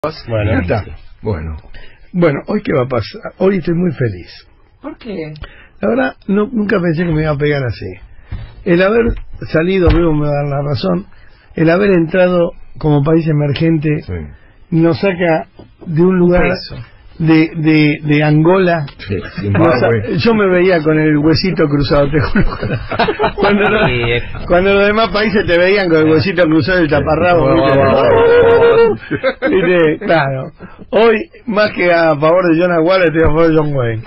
Bueno, Ya está. Bueno, ¿hoy qué va a pasar? Hoy estoy muy feliz. ¿Por qué? La verdad, nunca pensé que me iba a pegar así. El haber salido, luego me va a dar la razón, el haber entrado como país emergente nos saca de un lugar de Angola. Yo me veía con el huesito cruzado, te juro. Cuando los demás países te veían con el huesito cruzado y el taparrabo. ¿Viste? Claro. Hoy, más que a favor de John Aguara, estoy a favor de John Wayne.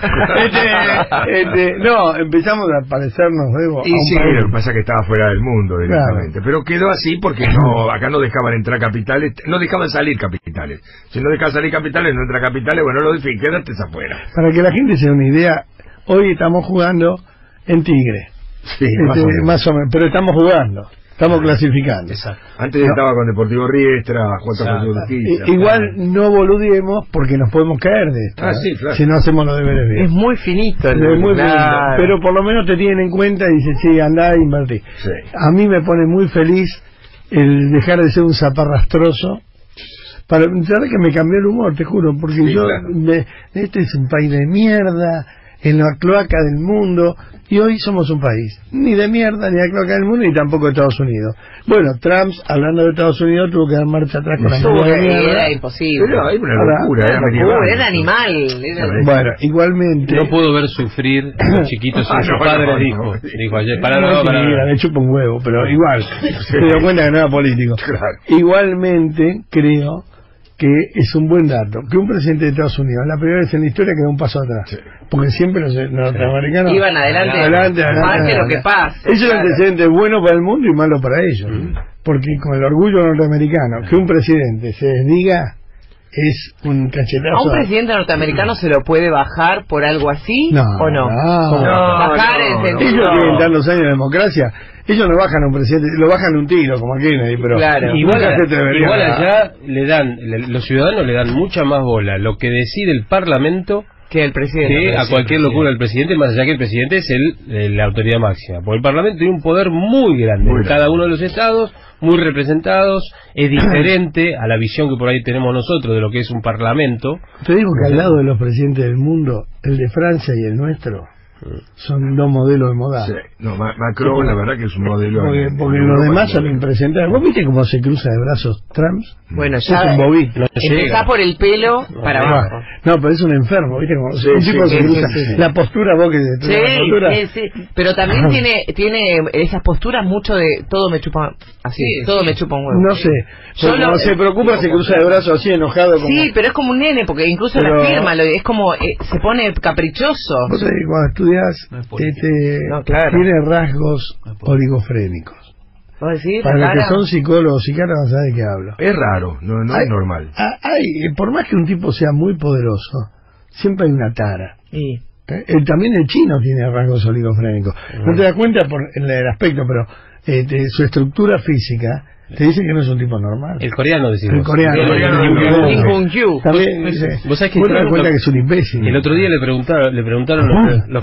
No, empezamos a parecernos luego. Y sí, lo que pasa es que estaba fuera del mundo directamente. Claro. Pero quedó así porque acá no dejaban entrar capitales, no dejaban salir capitales. Si no dejaban salir capitales, no entra capitales, bueno, lo difícil, quédate afuera. Para que la gente se dé una idea, hoy estamos jugando en Tigre. Sí, más o menos, pero estamos jugando. Estamos clasificando. Exacto. Antes estaba con Deportivo Riestra, igual no boludiemos porque nos podemos caer de esto. Sí, claro. Si no hacemos los deberes bien. Es muy finito. Finito. Pero por lo menos te tienen en cuenta y dicen, sí, andá a invertir. Sí. A mí me pone muy feliz el dejar de ser un zaparrastroso. Para saber que me cambió el humor, te juro, porque este es un país de mierda, en la cloaca del mundo, y hoy somos un país ni de mierda, ni de la cloaca del mundo, ni tampoco de Estados Unidos. Bueno, Trump, hablando de Estados Unidos, tuvo que dar marcha atrás con la mierda. Era imposible. Pero hay una locura, era animal. Bueno, igualmente... No puedo ver sufrir a los chiquitos a sus padres, dijo ayer. Me chupa un huevo, pero igual, se dio cuenta que no era político. Claro. Igualmente, creo que es un buen dato que un presidente de Estados Unidos, la primera vez en la historia, que da un paso atrás, porque siempre los norteamericanos iban adelante, pase lo que pase. Eso es un antecedente bueno para el mundo y malo para ellos, porque con el orgullo norteamericano que un presidente se desdiga es un cachetazo. ¿A un presidente norteamericano se lo puede bajar por algo así o no? Bajar en el sentido... Ellos tienen tantos años de democracia. Ellos no bajan a un presidente, lo bajan un tiro como a Kennedy, pero igual allá le dan, los ciudadanos le dan mucha más bola lo que decide el Parlamento que el presidente, que a cualquier locura del presidente, más allá que el presidente es la autoridad máxima, porque el Parlamento tiene un poder muy grande en cada uno de los estados, muy representados, es diferente a la visión que por ahí tenemos nosotros de lo que es un parlamento. Te digo que al lado de los presidentes del mundo, el de Francia y el nuestro son dos modelos de moda. Sí. No, Macron, la verdad que es un modelo. Porque los demás son impresentables. ¿Vos viste cómo se cruza de brazos Trump? Bueno, ya es un bobito. Empezá por el pelo para abajo. No, pero es un enfermo, ¿viste? Como un tipo se cruza. La postura, vos que sí. Pero también tiene esas posturas mucho de todo me chupa así, todo me chupa un huevo. No sé. Cuando se preocupa se cruza de brazos así enojado. Sí, pero es como un nene, porque incluso la firma es como se pone caprichoso. Vos sabés que cuando estudias tiene rasgos oligofrénicos. Para los que son psicólogos, psiquiatras, no saben de qué hablo. Es raro, no es normal. Por más que un tipo sea muy poderoso, siempre hay una tara. También el chino tiene rasgos oligofrénicos. No te das cuenta por el aspecto, pero su estructura física te dice que no es un tipo normal. El coreano, decimos. El coreano. También vos sabés que te das cuenta que es un imbécil. El otro día le preguntaron los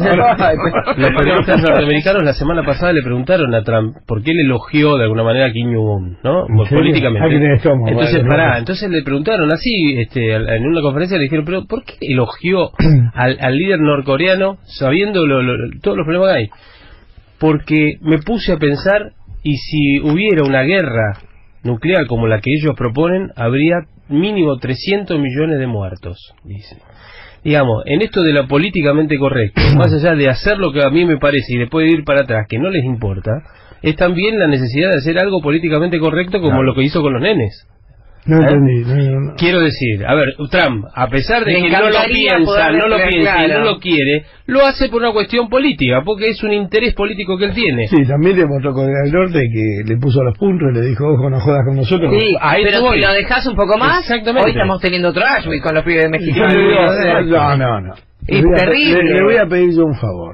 periodistas norteamericanos, la semana pasada le preguntaron a Trump por qué le elogió de alguna manera a Kim Jong-un, ¿no? Políticamente. Entonces le preguntaron así, en una conferencia le dijeron, pero ¿por qué elogió al líder norcoreano sabiendo todos los problemas que hay? Porque me puse a pensar, y si hubiera una guerra nuclear como la que ellos proponen, habría mínimo 300 millones de muertos, dice. Digamos, en esto de lo políticamente correcto, más allá de hacer lo que a mí me parece y después de ir para atrás, que no les importa, es también la necesidad de hacer algo políticamente correcto como lo que hizo con los nenes. No entendí. No. Quiero decir, a ver, Trump, a pesar de que no lo piensa y no lo quiere, lo hace por una cuestión política, porque es un interés político que él tiene. Sí, también demostró con el norte que le puso los puntos y le dijo, ojo, no jodas con nosotros. Sí, pero si lo dejas un poco más, hoy estamos teniendo otro Ashby con los pibes de México. No. Es terrible. Le voy a pedir yo un favor.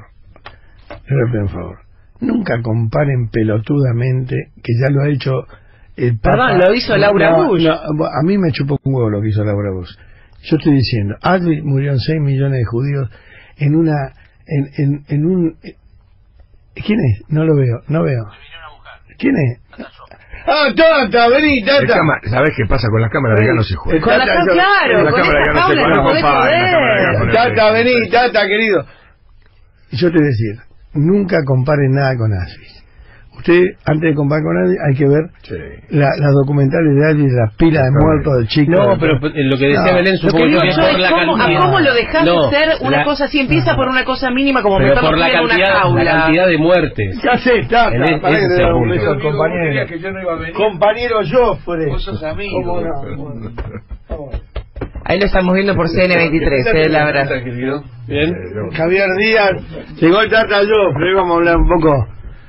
Nunca comparen pelotudamente, que ya lo ha hecho... Perdón, lo hizo Laura Bush. A mí me chupó un huevo lo que hizo Laura Bush. Yo estoy diciendo, Auschwitz murieron 6 millones de judíos en un... ¿Quién es? No lo veo. ¿Quién es? Tata, vení, Tata. ¿Sabés qué pasa? Con las cámaras de gas no se juega. Con la cámara de gas no se juega. Tata, vení, Tata, querido. Yo te voy a decir, nunca comparen nada con Asís. Usted, antes de comparar con nadie, hay que ver las documentales de Asís, las pilas de muertos del chico. No, pero lo que decía Belén, supongo que por la cantidad. ¿Cómo lo dejás de ser una cosa así? Empieza por una cosa mínima como pero por la cantidad de muertes. Ya sé, está. Compañero. Que yo no iba a venir. Compañero Joffre. Vos sos amigo. Ahí lo estamos viendo por CN23, la verdad. Bien. Javier Díaz, llegó el Tata Joffre, vamos a hablar un poco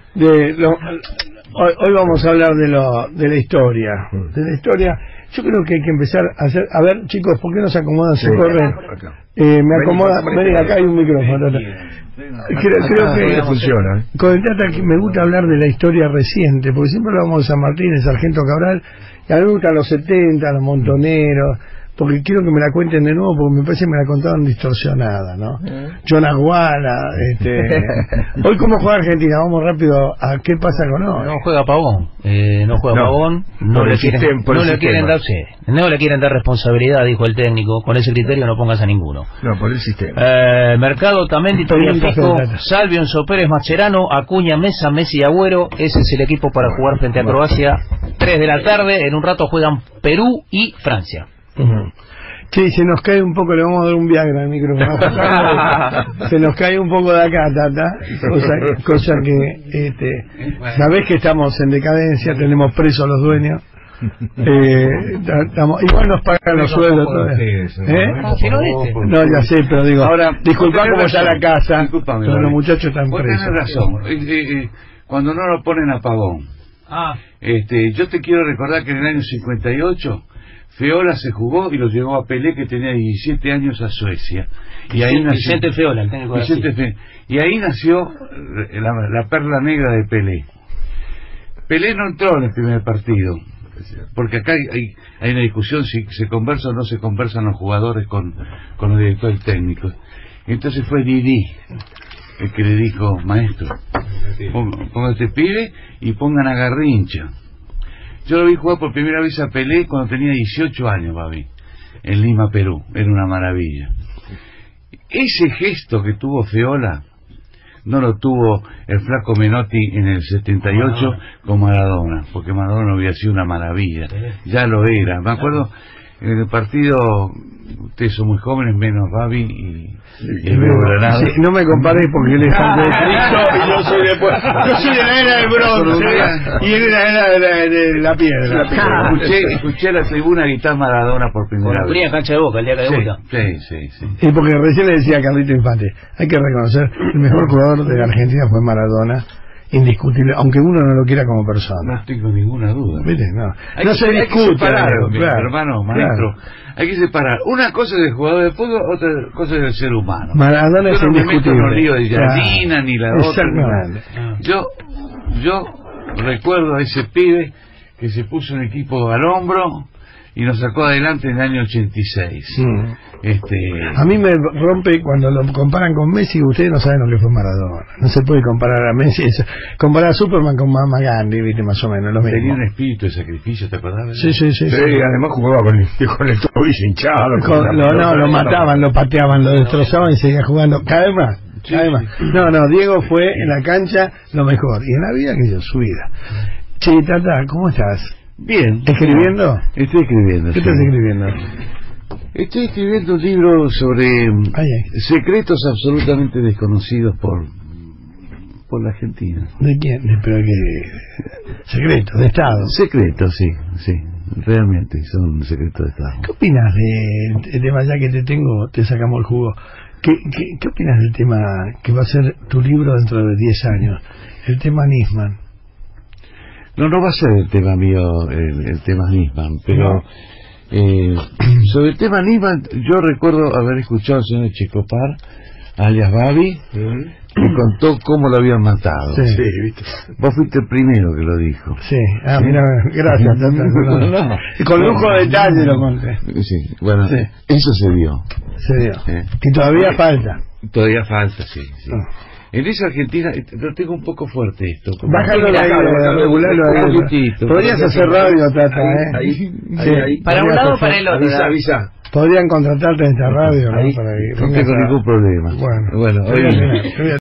hoy vamos a hablar de la historia. De la historia, yo creo que hay que empezar a hacer. A ver, chicos, ¿por qué no se acomodan? Se corren. Me acomoda. Ven, acá hay un micrófono. Creo que funciona. Con el Tata me gusta hablar de la historia reciente, porque siempre hablamos de San Martín, de Sargento Cabral, y a mí me gustan los 70, los montoneros, porque quiero que me la cuenten de nuevo, porque me parece que me la contaron distorsionada, ¿no? John Aguala, Hoy, ¿cómo juega Argentina? Vamos rápido a qué pasa con hoy. No juega Pavón, Pavón, no le quieren dar responsabilidad, dijo el técnico, con ese criterio no pongas a ninguno. No, por el sistema. Mercado, Tamendi, Fico, Salvio, Enzo Pérez, Mascherano, Acuña, Mesa, Messi y Agüero. Ese es el equipo para jugar frente a Croacia. 3 de la tarde, en un rato juegan Perú y Francia. Sí, se nos cae un poco, le vamos a dar un Viagra al micrófono. Se nos cae un poco de acá, Tata. Cosa que, sabés que estamos en decadencia, tenemos presos a los dueños. Igual nos pagan los sueldos. No, ya sé, pero digo, ahora, disculpa cómo está la casa, pero los muchachos están presos. Tenés razón. Cuando no lo ponen a Pavón. Yo te quiero recordar que en el año 58 Feola se jugó y lo llevó a Pelé, que tenía 17 años, a Suecia. Y ahí nació Vicente Feola, el técnico de Brasil. Y ahí nació la perla negra de Pelé. Pelé no entró en el primer partido, porque acá hay una discusión si se conversa o no se conversan los jugadores con los directores técnicos. Entonces fue Didi el que le dijo: maestro, ponga este pibe y pongan a Garrincha. Yo lo vi jugar por primera vez a Pelé cuando tenía 18 años, Babi, en Lima, Perú. Era una maravilla. Ese gesto que tuvo Feola no lo tuvo el flaco Menotti en el 78 con Maradona, porque Maradona había sido una maravilla. Ya lo era. Me acuerdo en el partido, ustedes son muy jóvenes, menos Babi y Granado. Sí, no me comparéis porque él es antes de Cristo y yo soy después. Yo soy de la era del bronce y él es la era de la piedra. Escuché a la tribuna gritar Maradona por primera vez. Ponía cancha de Boca el día que debuta. Sí. Y porque recién le decía a Carlito Infante, hay que reconocer, el mejor jugador de la Argentina fue Maradona. Indiscutible, aunque uno no lo quiera como persona. No tengo ninguna duda. ¿Viste? No se discute, claro, hermano, maestro. Hay que separar. Una cosa es el jugador de fútbol, otra cosa es el ser humano. Maradona es indiscutible. No me meto en los líos de Yasina, ni la otra. Yo recuerdo a ese pibe que se puso un equipo al hombro y nos sacó adelante en el año 86. A mí me rompe cuando lo comparan con Messi. Ustedes no saben lo que fue Maradona. No se puede comparar a Messi, comparar a Superman con Mahatma Gandhi, ¿viste? Más o menos lo mismo. Tenía un espíritu de sacrificio, ¿te acordás? Sí. Además jugaba con el tobillo hinchado. Lo mataban, lo pateaban, lo destrozaban y seguía jugando cada vez más. No, Diego fue en la cancha lo mejor, y en la vida que yo, su vida. Che, Tata, ¿cómo estás? Bien. ¿Escribiendo? Estoy escribiendo. ¿Qué estás escribiendo? Estoy escribiendo un libro sobre secretos absolutamente desconocidos por la Argentina. ¿De quién? ¿Pero qué? ¿Secretos? ¿De Estado? Secretos, sí. Realmente son secretos de Estado. ¿Qué opinas del tema, ya que te sacamos el jugo? ¿Qué opinas del tema que va a ser tu libro dentro de 10 años? El tema Nisman. No va a ser el tema mío, el tema Nisman, pero sobre el tema Nisman, yo recuerdo haber escuchado al señor Checopar, alias Babi, que contó cómo lo habían matado. Sí, ¿viste? Vos fuiste el primero que lo dijo. Sí, mira, gracias. No. Con lujo de detalle lo conté. Sí, bueno, eso se dio. Y todavía falta. Todavía falta, sí. En esa Argentina, lo tengo un poco fuerte esto. Bájalo regularlo ahí. Podrías hacer radio, Tata, ahí. Para un lado o para el otro. Avisa. Podrían contratarte en esta radio, ¿no? No tengo ningún problema. Bueno,